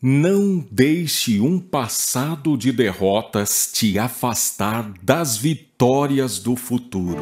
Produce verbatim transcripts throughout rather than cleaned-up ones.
Não deixe um passado de derrotas te afastar das vitórias do futuro.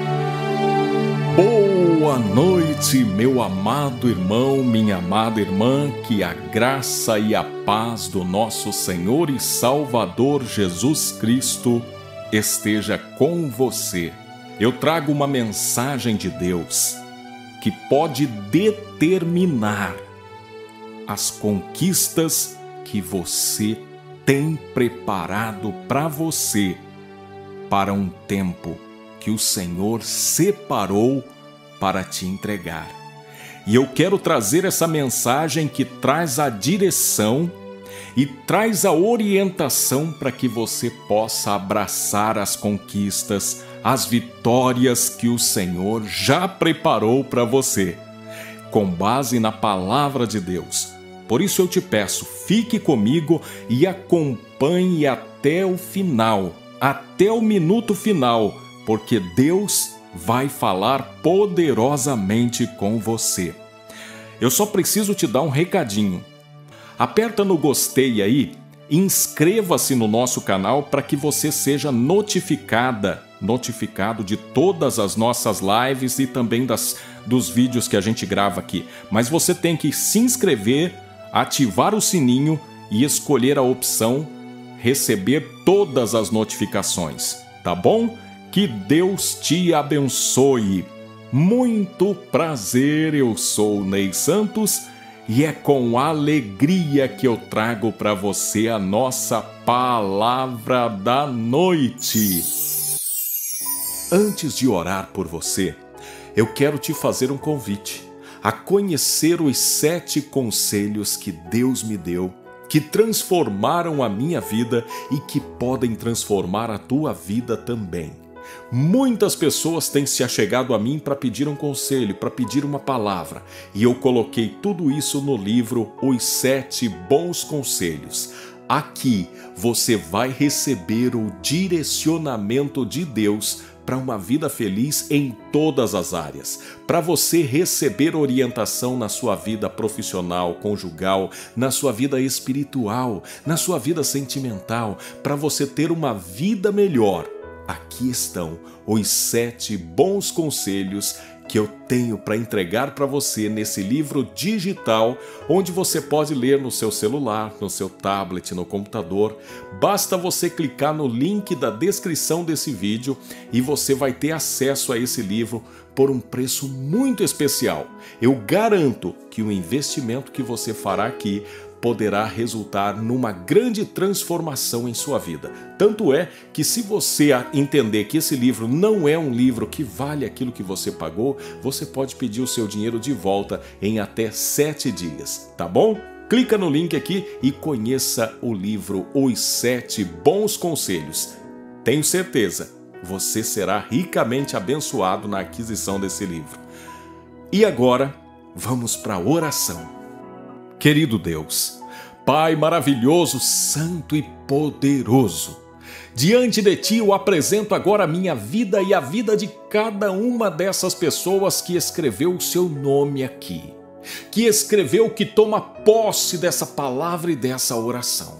Boa noite, meu amado irmão, minha amada irmã, que a graça e a paz do nosso Senhor e Salvador Jesus Cristo esteja com você. Eu trago uma mensagem de Deus que pode determinar as conquistas que você tem preparado para você para um tempo que o Senhor separou para te entregar. E eu quero trazer essa mensagem que traz a direção e traz a orientação para que você possa abraçar as conquistas, as vitórias que o Senhor já preparou para você, com base na palavra de Deus. Por isso eu te peço, fique comigo e acompanhe até o final, até o minuto final, porque Deus vai falar poderosamente com você. Eu só preciso te dar um recadinho. Aperta no gostei aí, inscreva-se no nosso canal para que você seja notificada, notificado de todas as nossas lives e também das, dos vídeos que a gente grava aqui. Mas você tem que se inscrever, ativar o sininho e escolher a opção receber todas as notificações, tá bom? Que Deus te abençoe. Muito prazer, eu sou Ney Santos e é com alegria que eu trago para você a nossa palavra da noite. Antes de orar por você, eu quero te fazer um convite a conhecer os sete conselhos que Deus me deu, que transformaram a minha vida e que podem transformar a tua vida também. Muitas pessoas têm se achegado a mim para pedir um conselho, para pedir uma palavra, e eu coloquei tudo isso no livro Os Sete Bons Conselhos. Aqui você vai receber o direcionamento de Deus para uma vida feliz em todas as áreas, para você receber orientação na sua vida profissional, conjugal, na sua vida espiritual, na sua vida sentimental, para você ter uma vida melhor. Aqui estão os sete bons conselhos que eu tenho para entregar para você nesse livro digital, onde você pode ler no seu celular, no seu tablet, no computador. Basta você clicar no link da descrição desse vídeo e você vai ter acesso a esse livro por um preço muito especial. Eu garanto que o investimento que você fará aqui poderá resultar numa grande transformação em sua vida. Tanto é que se você entender que esse livro não é um livro que vale aquilo que você pagou, você pode pedir o seu dinheiro de volta em até sete dias, tá bom? Clica no link aqui e conheça o livro Os Sete Bons Conselhos. Tenho certeza, você será ricamente abençoado na aquisição desse livro. E agora, vamos para a oração. Querido Deus, Pai maravilhoso, santo e poderoso, diante de Ti eu apresento agora a minha vida e a vida de cada uma dessas pessoas que escreveu o seu nome aqui, que escreveu, que toma posse dessa palavra e dessa oração.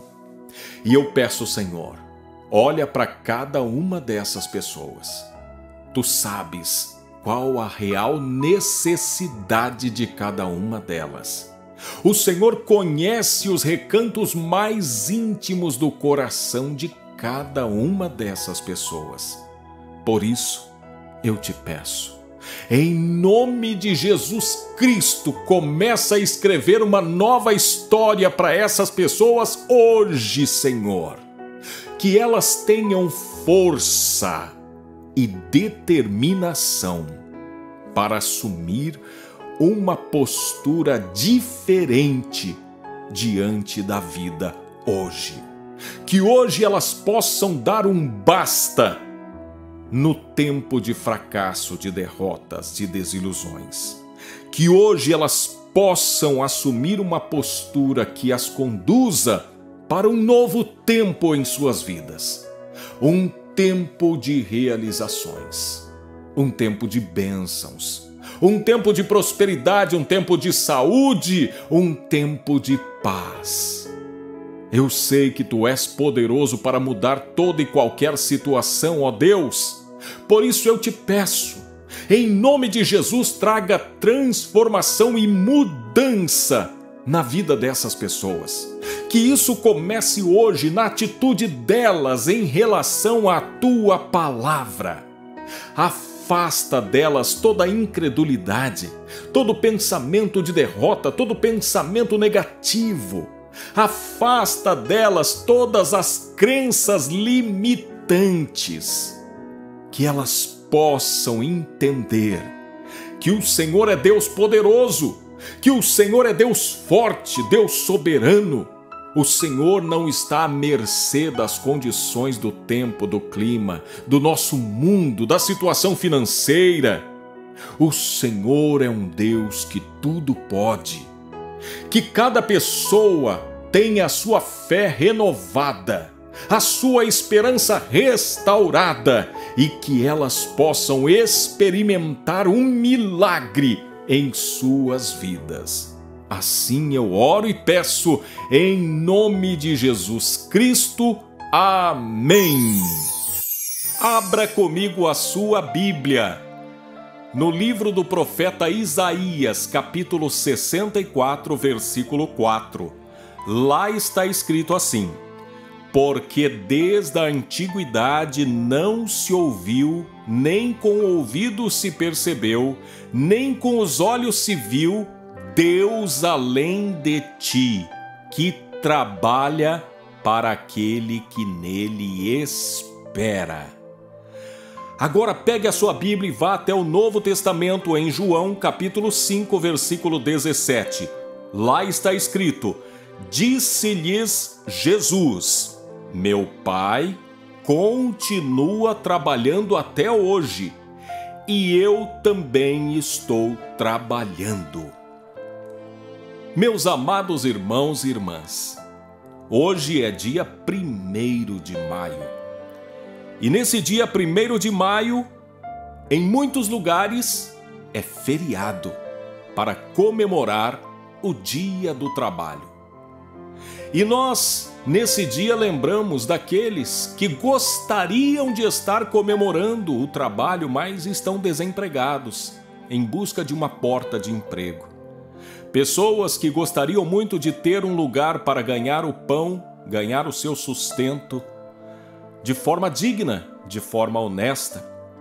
E eu peço, Senhor, olha para cada uma dessas pessoas. Tu sabes qual a real necessidade de cada uma delas. O Senhor conhece os recantos mais íntimos do coração de cada uma dessas pessoas. Por isso, eu te peço, em nome de Jesus Cristo, começa a escrever uma nova história para essas pessoas hoje, Senhor. Que elas tenham força e determinação para assumir uma postura diferente diante da vida hoje. Que hoje elas possam dar um basta no tempo de fracasso, de derrotas, de desilusões. Que hoje elas possam assumir uma postura que as conduza para um novo tempo em suas vidas. Um tempo de realizações. Um tempo de bênçãos. Um tempo de prosperidade, um tempo de saúde, um tempo de paz. Eu sei que Tu és poderoso para mudar toda e qualquer situação, ó Deus. Por isso eu te peço, em nome de Jesus, traga transformação e mudança na vida dessas pessoas. Que isso comece hoje na atitude delas em relação à Tua palavra. Afasta delas toda a incredulidade, todo pensamento de derrota, todo pensamento negativo. Afasta delas todas as crenças limitantes. Que elas possam entender que o Senhor é Deus poderoso, que o Senhor é Deus forte, Deus soberano. O Senhor não está à mercê das condições do tempo, do clima, do nosso mundo, da situação financeira. O Senhor é um Deus que tudo pode. Que cada pessoa tenha a sua fé renovada, a sua esperança restaurada e que elas possam experimentar um milagre em suas vidas. Assim eu oro e peço em nome de Jesus Cristo. Amém. Abra comigo a sua Bíblia no livro do profeta Isaías, capítulo sessenta e quatro, versículo quatro. Lá está escrito assim: porque desde a antiguidade não se ouviu, nem com o ouvido se percebeu, nem com os olhos se viu, Deus além de ti, que trabalha para aquele que nele espera. Agora pegue a sua Bíblia e vá até o Novo Testamento em João, capítulo cinco, versículo dezessete. Lá está escrito: disse-lhes Jesus: meu Pai continua trabalhando até hoje, e eu também estou trabalhando. Meus amados irmãos e irmãs, hoje é dia primeiro de maio. E nesse dia primeiro de maio, em muitos lugares, é feriado para comemorar o Dia do Trabalho. E nós, nesse dia, lembramos daqueles que gostariam de estar comemorando o trabalho, mas estão desempregados, em busca de uma porta de emprego. Pessoas que gostariam muito de ter um lugar para ganhar o pão, ganhar o seu sustento, de forma digna, de forma honesta.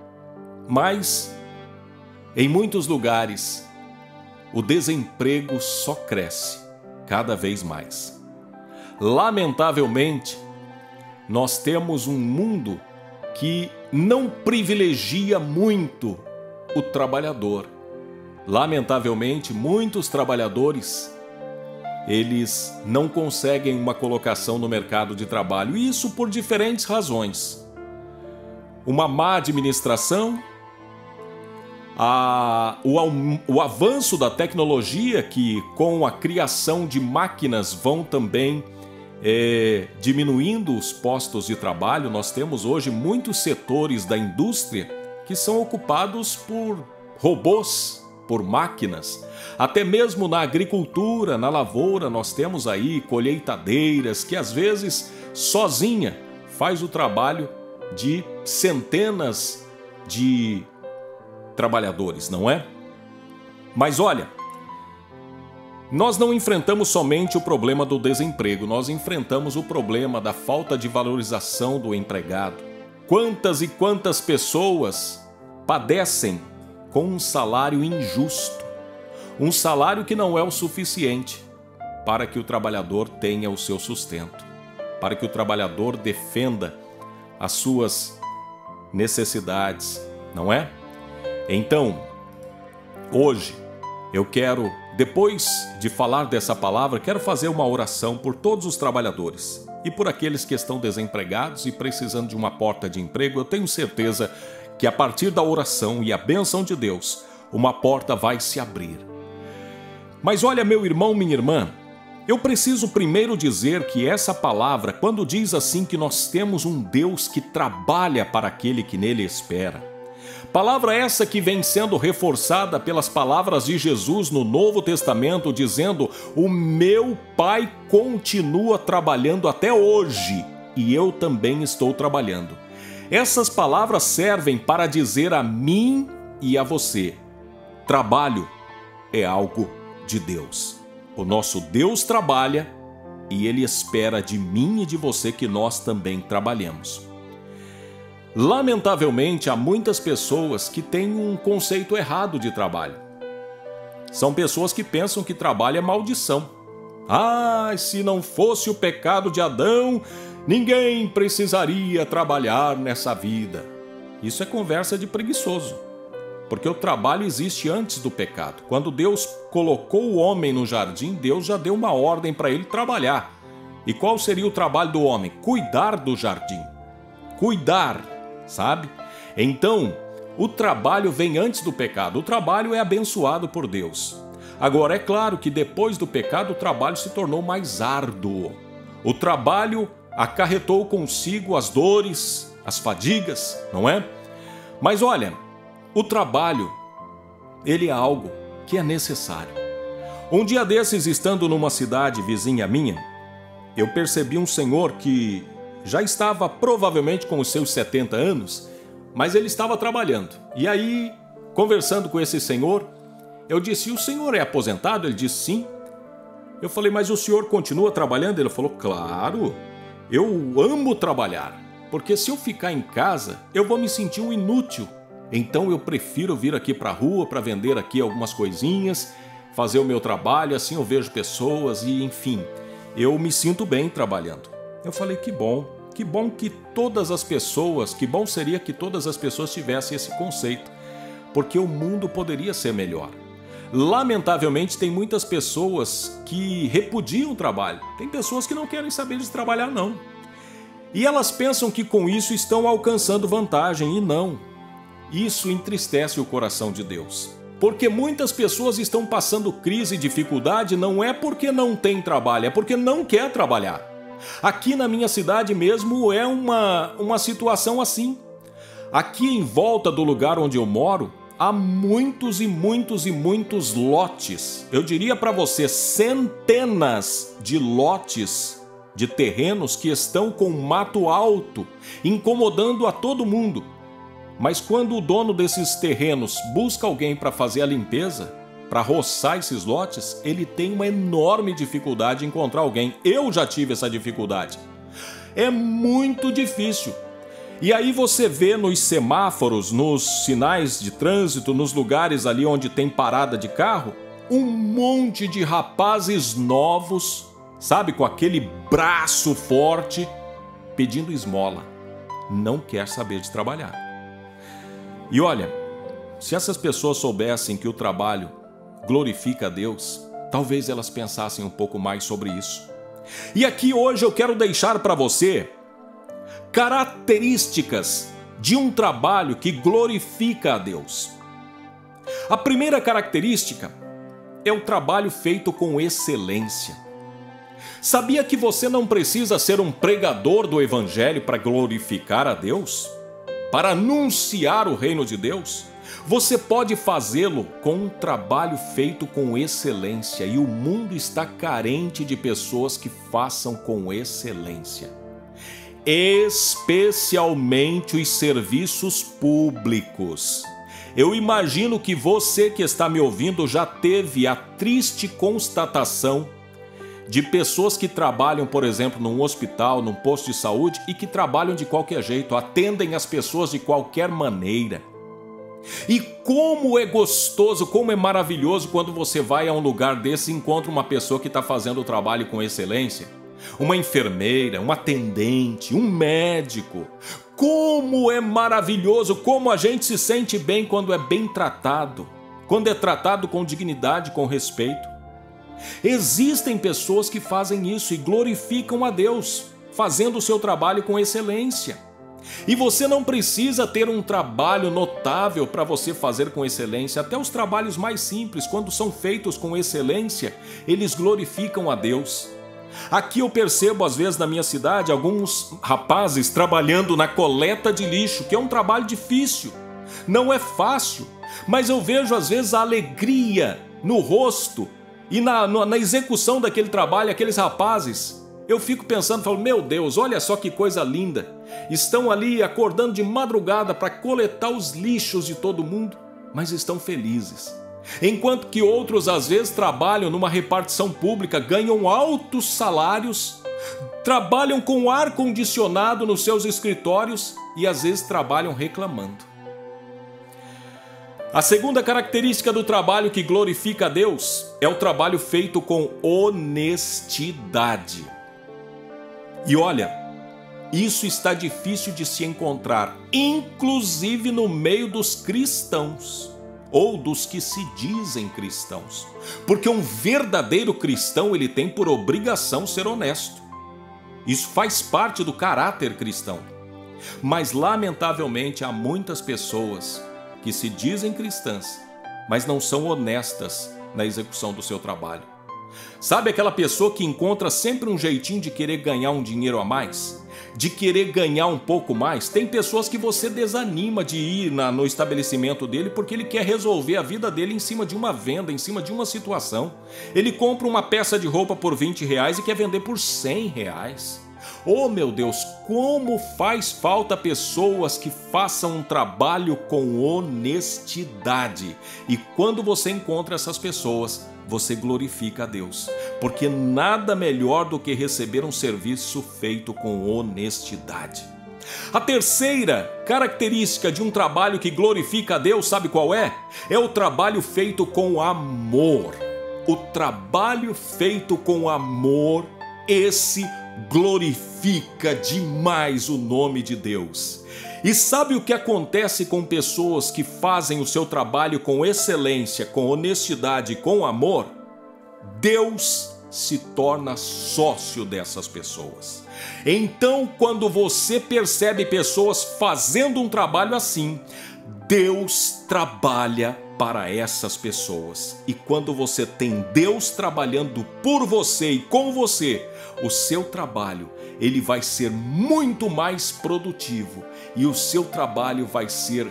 Mas, em muitos lugares, o desemprego só cresce cada vez mais. Lamentavelmente, nós temos um mundo que não privilegia muito o trabalhador. Lamentavelmente, muitos trabalhadores, eles não conseguem uma colocação no mercado de trabalho, e isso por diferentes razões. Uma má administração, a, o, o avanço da tecnologia, que com a criação de máquinas vão também é, diminuindo os postos de trabalho. Nós temos hoje muitos setores da indústria que são ocupados por robôs, por máquinas. Até mesmo na agricultura, na lavoura, nós temos aí colheitadeiras que às vezes sozinha faz o trabalho de centenas de trabalhadores, não é? Mas olha, nós não enfrentamos somente o problema do desemprego, nós enfrentamos o problema da falta de valorização do empregado. Quantas e quantas pessoas padecem com um salário injusto, um salário que não é o suficiente para que o trabalhador tenha o seu sustento, para que o trabalhador defenda as suas necessidades, não é? Então, hoje eu quero, depois de falar dessa palavra, quero fazer uma oração por todos os trabalhadores e por aqueles que estão desempregados e precisando de uma porta de emprego. Eu tenho certeza que a partir da oração e a bênção de Deus, uma porta vai se abrir. Mas olha, meu irmão, minha irmã, eu preciso primeiro dizer que essa palavra, quando diz assim que nós temos um Deus que trabalha para aquele que nele espera, Palavra essa que vem sendo reforçada pelas palavras de Jesus no Novo Testamento, dizendo: o meu Pai continua trabalhando até hoje e eu também estou trabalhando. Essas palavras servem para dizer a mim e a você: trabalho é algo de Deus. O nosso Deus trabalha e Ele espera de mim e de você que nós também trabalhemos. Lamentavelmente, há muitas pessoas que têm um conceito errado de trabalho. São pessoas que pensam que trabalho é maldição. Ah, se não fosse o pecado de Adão, ninguém precisaria trabalhar nessa vida. Isso é conversa de preguiçoso, porque o trabalho existe antes do pecado. Quando Deus colocou o homem no jardim, Deus já deu uma ordem para ele trabalhar. E qual seria o trabalho do homem? Cuidar do jardim. Cuidar. Sabe? Então, o trabalho vem antes do pecado. O trabalho é abençoado por Deus. Agora, é claro que depois do pecado, o trabalho se tornou mais árduo. O trabalho acarretou consigo as dores, as fadigas, não é? Mas olha, o trabalho, ele é algo que é necessário. Um dia desses, estando numa cidade vizinha minha, eu percebi um senhor que já estava provavelmente com os seus setenta anos, mas ele estava trabalhando. E aí, conversando com esse senhor, eu disse: o senhor é aposentado? Ele disse: sim. Eu falei: mas o senhor continua trabalhando? Ele falou: claro, eu amo trabalhar, porque se eu ficar em casa, eu vou me sentir um inútil. Então eu prefiro vir aqui para a rua para vender aqui algumas coisinhas, fazer o meu trabalho, assim eu vejo pessoas e, enfim, eu me sinto bem trabalhando. Eu falei: que bom. Que bom que todas as pessoas, que bom seria que todas as pessoas tivessem esse conceito, porque o mundo poderia ser melhor. Lamentavelmente, tem muitas pessoas que repudiam o trabalho. Tem pessoas que não querem saber de trabalhar, não. E elas pensam que com isso estão alcançando vantagem, e não. Isso entristece o coração de Deus. Porque muitas pessoas estão passando crise e dificuldade não é porque não tem trabalho, é porque não quer trabalhar. Aqui na minha cidade mesmo é uma, uma situação assim. Aqui em volta do lugar onde eu moro, há muitos e muitos e muitos lotes. Eu diria para você, centenas de lotes de terrenos que estão com mato alto, incomodando a todo mundo. Mas quando o dono desses terrenos busca alguém para fazer a limpeza, para roçar esses lotes, ele tem uma enorme dificuldade em encontrar alguém. Eu já tive essa dificuldade. É muito difícil. E aí você vê nos semáforos, nos sinais de trânsito, nos lugares ali onde tem parada de carro, um monte de rapazes novos, sabe, com aquele braço forte, pedindo esmola. Não quer saber de trabalhar. E olha, se essas pessoas soubessem que o trabalho glorifica a Deus, talvez elas pensassem um pouco mais sobre isso. E aqui hoje eu quero deixar para você características de um trabalho que glorifica a Deus. A primeira característica é o trabalho feito com excelência. Sabia que você não precisa ser um pregador do Evangelho para glorificar a Deus? Para anunciar o reino de Deus? Você pode fazê-lo com um trabalho feito com excelência, e o mundo está carente de pessoas que façam com excelência. Especialmente os serviços públicos. Eu imagino que você que está me ouvindo já teve a triste constatação de pessoas que trabalham, por exemplo, num hospital, num posto de saúde, e que trabalham de qualquer jeito, atendem as pessoas de qualquer maneira. E como é gostoso, como é maravilhoso quando você vai a um lugar desse e encontra uma pessoa que está fazendo o trabalho com excelência. Uma enfermeira, um atendente, um médico. Como é maravilhoso, como a gente se sente bem quando é bem tratado, quando é tratado com dignidade, com respeito. Existem pessoas que fazem isso e glorificam a Deus, fazendo o seu trabalho com excelência. E você não precisa ter um trabalho notável para você fazer com excelência. Até os trabalhos mais simples, quando são feitos com excelência, eles glorificam a Deus. Aqui eu percebo, às vezes, na minha cidade, alguns rapazes trabalhando na coleta de lixo, que é um trabalho difícil. Não é fácil, mas eu vejo às vezes a alegria no rosto e na, na execução daquele trabalho, aqueles rapazes. Eu fico pensando, falo, meu Deus, olha só que coisa linda. Estão ali acordando de madrugada para coletar os lixos de todo mundo, mas estão felizes. Enquanto que outros às vezes trabalham numa repartição pública, ganham altos salários, trabalham com ar-condicionado nos seus escritórios e às vezes trabalham reclamando. A segunda característica do trabalho que glorifica a Deus é o trabalho feito com honestidade. E olha, isso está difícil de se encontrar, inclusive no meio dos cristãos, ou dos que se dizem cristãos. Porque um verdadeiro cristão, ele tem por obrigação ser honesto. Isso faz parte do caráter cristão. Mas, lamentavelmente, há muitas pessoas que se dizem cristãs, mas não são honestas na execução do seu trabalho. Sabe aquela pessoa que encontra sempre um jeitinho de querer ganhar um dinheiro a mais? De querer ganhar um pouco mais? Tem pessoas que você desanima de ir na, no estabelecimento dele porque ele quer resolver a vida dele em cima de uma venda, em cima de uma situação. Ele compra uma peça de roupa por vinte reais e quer vender por cem reais. Oh meu Deus, como faz falta pessoas que façam um trabalho com honestidade. E quando você encontra essas pessoas, você glorifica a Deus, porque nada melhor do que receber um serviço feito com honestidade. A terceira característica de um trabalho que glorifica a Deus, sabe qual é? É o trabalho feito com amor. O trabalho feito com amor, esse glorifica demais o nome de Deus. E sabe o que acontece com pessoas que fazem o seu trabalho com excelência, com honestidade e com amor? Deus se torna sócio dessas pessoas. Então, quando você percebe pessoas fazendo um trabalho assim, Deus trabalha para essas pessoas. E quando você tem Deus trabalhando por você e com você, o seu trabalho, ele vai ser muito mais produtivo e o seu trabalho vai ser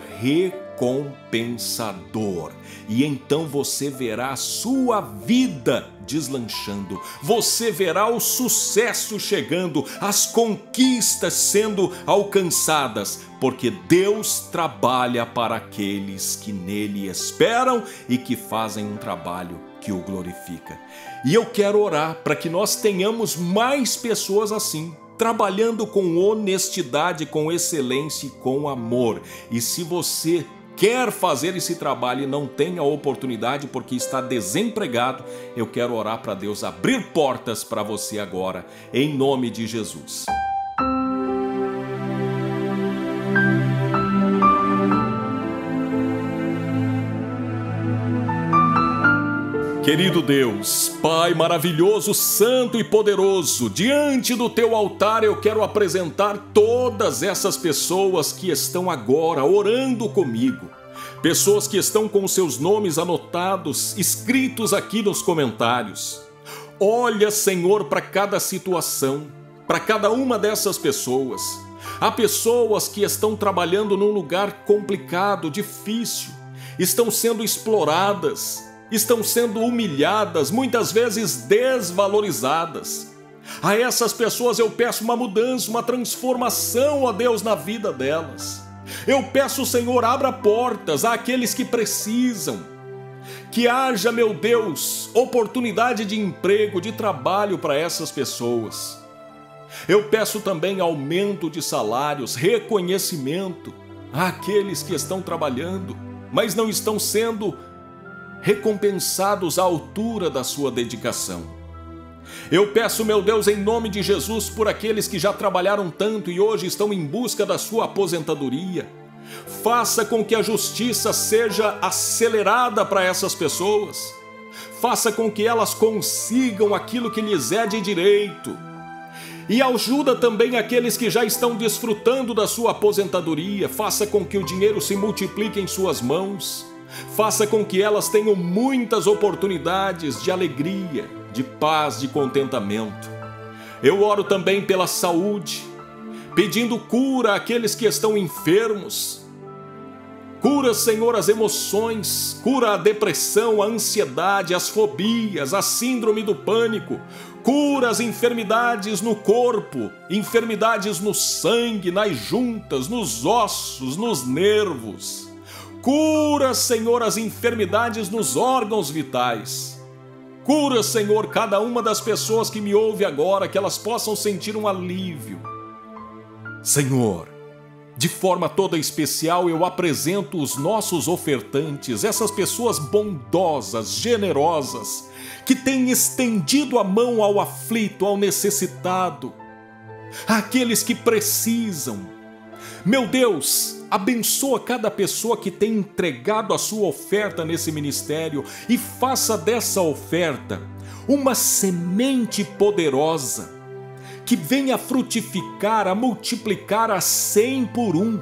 recompensador. E então você verá a sua vida deslanchando, você verá o sucesso chegando, as conquistas sendo alcançadas, porque Deus trabalha para aqueles que nele esperam e que fazem um trabalho que o glorifica. E eu quero orar para que nós tenhamos mais pessoas assim, trabalhando com honestidade, com excelência e com amor. E se você quer fazer esse trabalho e não tem a oportunidade porque está desempregado, eu quero orar para Deus abrir portas para você agora, em nome de Jesus. Querido Deus, Pai maravilhoso, santo e poderoso, diante do teu altar eu quero apresentar todas essas pessoas que estão agora orando comigo. Pessoas que estão com seus nomes anotados, escritos aqui nos comentários. Olha, Senhor, para cada situação, para cada uma dessas pessoas. Há pessoas que estão trabalhando num lugar complicado, difícil, estão sendo exploradas, estão sendo humilhadas, muitas vezes desvalorizadas. A essas pessoas eu peço uma mudança, uma transformação, ó Deus, na vida delas. Eu peço, Senhor, abra portas àqueles que precisam. Que haja, meu Deus, oportunidade de emprego, de trabalho para essas pessoas. Eu peço também aumento de salários, reconhecimento àqueles que estão trabalhando, mas não estão sendo recompensados à altura da sua dedicação. Eu peço, meu Deus, em nome de Jesus, por aqueles que já trabalharam tanto e hoje estão em busca da sua aposentadoria. Faça com que a justiça seja acelerada para essas pessoas. Faça com que elas consigam aquilo que lhes é de direito. E ajuda também aqueles que já estão desfrutando da sua aposentadoria. Faça com que o dinheiro se multiplique em suas mãos. Faça com que elas tenham muitas oportunidades de alegria, de paz, de contentamento. Eu oro também pela saúde, pedindo cura àqueles que estão enfermos. Cura, Senhor, as emoções, cura a depressão, a ansiedade, as fobias, a síndrome do pânico. Cura as enfermidades no corpo, enfermidades no sangue, nas juntas, nos ossos, nos nervos. Cura, Senhor, as enfermidades nos órgãos vitais. Cura, Senhor, cada uma das pessoas que me ouve agora, que elas possam sentir um alívio. Senhor, de forma toda especial eu apresento os nossos ofertantes, essas pessoas bondosas, generosas, que têm estendido a mão ao aflito, ao necessitado, àqueles que precisam. Meu Deus, abençoa cada pessoa que tem entregado a sua oferta nesse ministério e faça dessa oferta uma semente poderosa que venha a frutificar, a multiplicar a cem por um.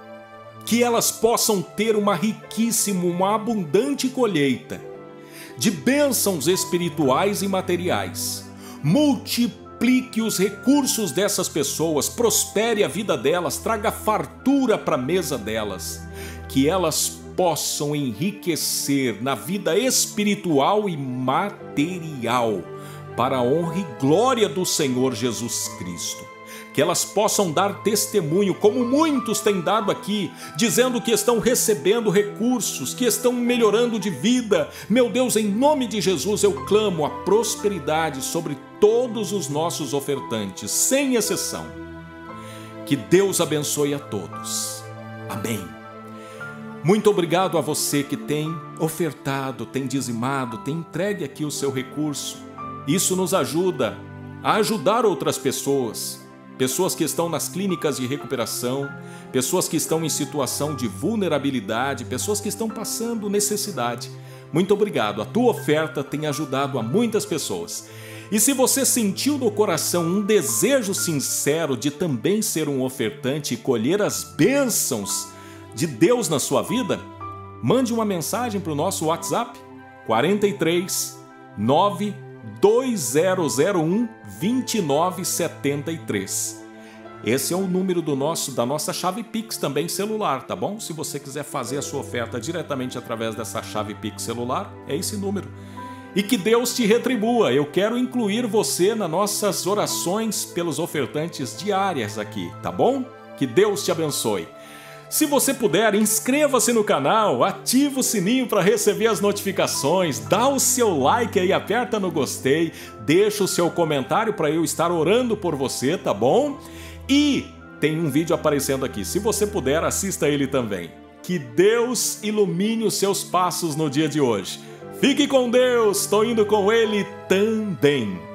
Que elas possam ter uma riquíssima, uma abundante colheita de bênçãos espirituais e materiais. Multiplique os recursos dessas pessoas, prospere a vida delas, traga fartura para a mesa delas. Que elas possam enriquecer na vida espiritual e material, para a honra e glória do Senhor Jesus Cristo. Que elas possam dar testemunho, como muitos têm dado aqui, dizendo que estão recebendo recursos, que estão melhorando de vida. Meu Deus, em nome de Jesus, eu clamo a prosperidade sobre todos os nossos ofertantes, sem exceção. Que Deus abençoe a todos. Amém. Muito obrigado a você que tem ofertado, tem dizimado, tem entregue aqui o seu recurso. Isso nos ajuda a ajudar outras pessoas, pessoas que estão nas clínicas de recuperação, pessoas que estão em situação de vulnerabilidade, pessoas que estão passando necessidade. Muito obrigado, a tua oferta tem ajudado a muitas pessoas. E se você sentiu no coração um desejo sincero de também ser um ofertante e colher as bênçãos de Deus na sua vida, mande uma mensagem para o nosso WhatsApp quarenta e três, nove dois zero zero um, dois nove sete três. Esse é o número do nosso, da nossa chave Pix também celular, tá bom? Se você quiser fazer a sua oferta diretamente através dessa chave Pix celular, é esse número. E que Deus te retribua. Eu quero incluir você nas nossas orações pelos ofertantes diárias aqui, tá bom? Que Deus te abençoe. Se você puder, inscreva-se no canal, ativa o sininho para receber as notificações, dá o seu like aí, aperta no gostei, deixa o seu comentário para eu estar orando por você, tá bom? E tem um vídeo aparecendo aqui, se você puder, assista ele também. Que Deus ilumine os seus passos no dia de hoje. Fique com Deus, estou indo com Ele também.